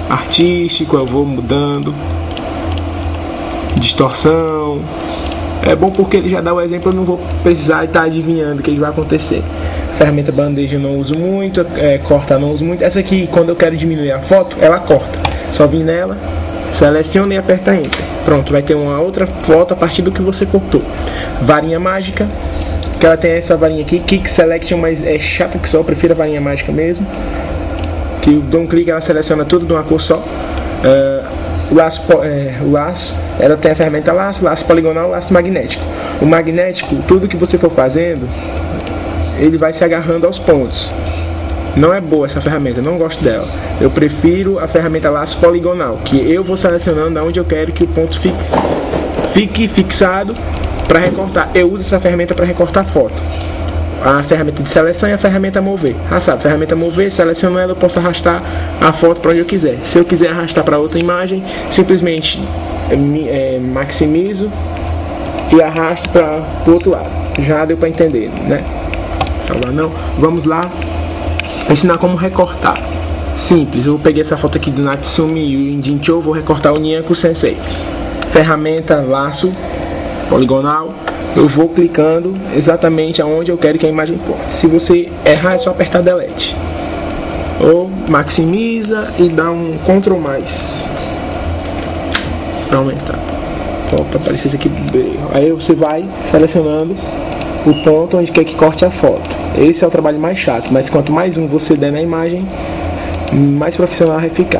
artístico, eu vou mudando, distorção. É bom porque ele já dá o exemplo, eu não vou precisar estar adivinhando o que vai acontecer. Ferramenta bandeja eu não uso muito, corta não uso muito. Essa aqui, quando eu quero diminuir a foto, ela corta. Só vim nela, seleciona e aperta Enter. Pronto, vai ter uma outra foto a partir do que você cortou. Varinha mágica, que ela tem essa varinha aqui, Quick Selection, mas é chata que só, eu prefiro a varinha mágica mesmo. Que eu dou um clique, ela seleciona tudo de uma cor só. O laço, ela tem a ferramenta laço poligonal, laço magnético. O magnético, tudo que você for fazendo, ele vai se agarrando aos pontos. Não é boa essa ferramenta, não gosto dela. Eu prefiro a ferramenta laço poligonal, que eu vou selecionando aonde eu quero que o ponto fique fixado para recortar. Eu uso essa ferramenta para recortar foto. A ferramenta de seleção e a ferramenta mover. A ferramenta mover, seleciono ela, eu posso arrastar a foto para onde eu quiser. Se eu quiser arrastar para outra imagem, simplesmente maximizo e arrasto para o outro lado. Já deu para entender, né? Salvar não. Vamos lá ensinar como recortar. Simples, eu peguei essa foto aqui do Natsumi e o Jinchou, vou recortar o Nyanko Sensei. Ferramenta laço poligonal. Eu vou clicando exatamente aonde eu quero que a imagem possa. Se você errar, é só apertar Delete. Ou maximiza e dá um Ctrl+. Para aumentar. Para aparecer isso aqui. Aí você vai selecionando o ponto onde quer que corte a foto. Esse é o trabalho mais chato, mas quanto mais um você der na imagem, mais profissional vai ficar.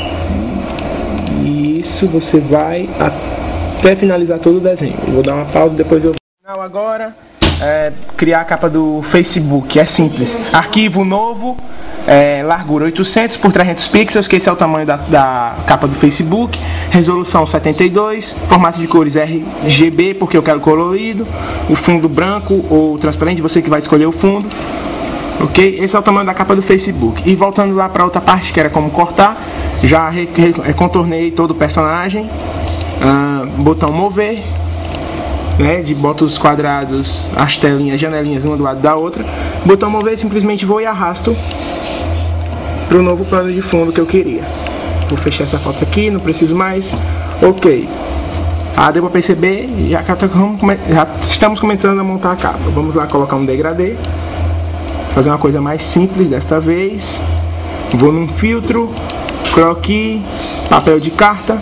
E isso você vai até finalizar todo o desenho. Eu vou dar uma pausa, depois eu... Agora, criar a capa do Facebook. É simples. Arquivo novo, largura 800 por 300 pixels, que esse é o tamanho da capa do Facebook. Resolução 72, formato de cores RGB, porque eu quero colorido. O fundo branco ou transparente, você que vai escolher o fundo. Ok? Esse é o tamanho da capa do Facebook. E voltando lá para outra parte, que era como cortar, já contornei todo o personagem. Botão mover, né, bota os quadrados, as telinhas, janelinhas uma do lado da outra. Botão mover, simplesmente vou e arrasto para o novo plano de fundo que eu queria. Vou fechar essa foto aqui, não preciso mais. Ok. Deu para perceber, já estamos começando a montar a capa. Vamos lá colocar um degradê. Fazer uma coisa mais simples desta vez. Vou num filtro, croquis, papel de carta.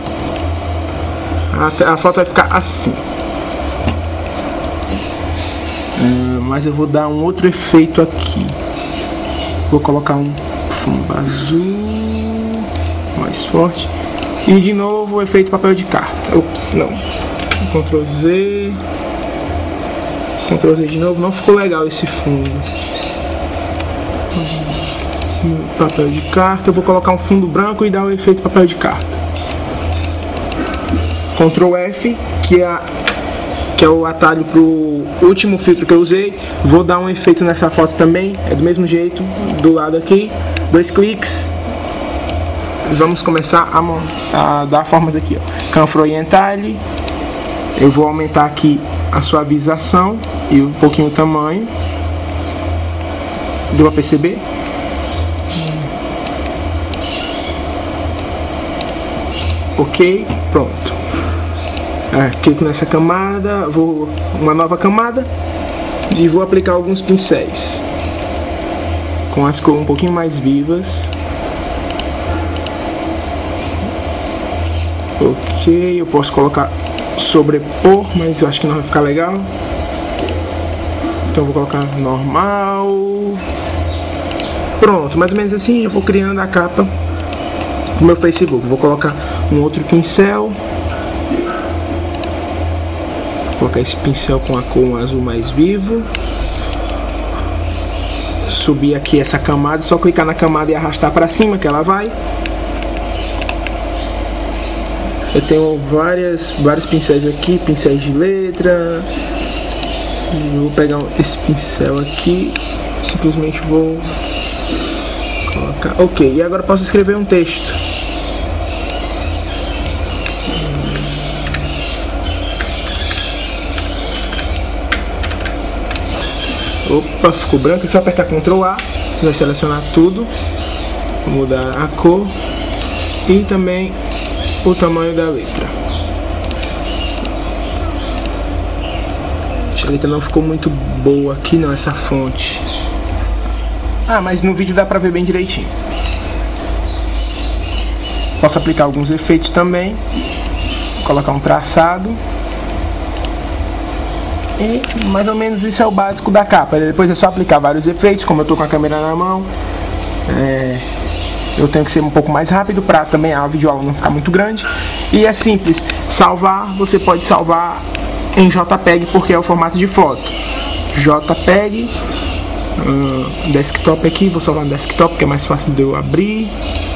A foto vai ficar assim. Mas eu vou dar um outro efeito aqui. Vou colocar um fundo azul mais forte. E de novo o efeito papel de carta. Ops, não. Ctrl Z. Ctrl Z de novo. Não ficou legal esse fundo. Papel de carta. Eu vou colocar um fundo branco e dar o efeito papel de carta. Ctrl F, que é o atalho para o último filtro que eu usei. Vou dar um efeito nessa foto também, é do mesmo jeito, do lado aqui, 2 cliques. Vamos começar a dar formas aqui, ó. Canfroi Entalhe. Eu vou aumentar aqui a suavização e um pouquinho o tamanho. Deu para perceber? Ok, pronto. Clico nessa camada, vou uma nova camada e vou aplicar alguns pincéis com as cores um pouquinho mais vivas. Ok, eu posso colocar sobrepor, mas eu acho que não vai ficar legal. Então eu vou colocar normal. Pronto, mais ou menos assim eu vou criando a capa do meu Facebook. Vou colocar um outro pincel. Vou colocar esse pincel com a cor azul mais vivo. Subir aqui essa camada, só clicar na camada e arrastar para cima que ela vai. Eu tenho vários pincéis aqui, pincéis de letra. Vou pegar esse pincel aqui, simplesmente vou colocar. Ok, e agora posso escrever um texto. Opa, ficou branco, é só apertar Ctrl A, você vai selecionar tudo, vou mudar a cor. e também o tamanho da letra. A letra não ficou muito boa aqui não, essa fonte. Mas no vídeo dá pra ver bem direitinho. Posso aplicar alguns efeitos também. Vou colocar um traçado. E mais ou menos isso é o básico da capa. Depois é só aplicar vários efeitos, como eu tô com a câmera na mão. Eu tenho que ser um pouco mais rápido para também a videoaula não ficar muito grande. E é simples, salvar, você pode salvar em JPEG porque é o formato de foto. JPEG, desktop aqui, vou salvar no desktop que é mais fácil de eu abrir.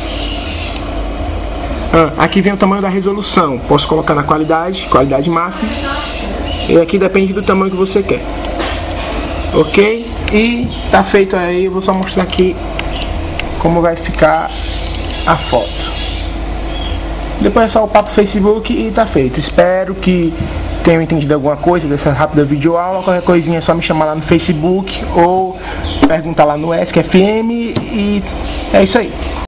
Aqui vem o tamanho da resolução, posso colocar na qualidade máxima. E aqui depende do tamanho que você quer. Ok? E tá feito aí, eu vou só mostrar aqui como vai ficar a foto. Depois é só upar pro Facebook e tá feito. Espero que tenham entendido alguma coisa dessa rápida videoaula. Qualquer coisinha é só me chamar lá no Facebook ou perguntar lá no ESC FM e é isso aí.